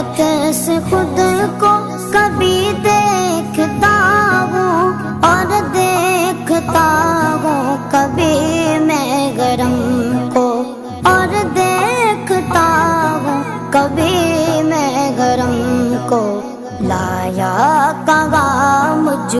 कैसे खुद को कभी देखता हूँ और देखता हूँ कभी मैं गरम को और देखता हूँ कभी मैं गरम को। लाया कहाँ मुझ